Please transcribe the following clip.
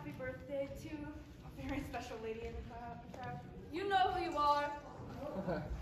happy birthday to a very special lady in the crowd. You know who you are.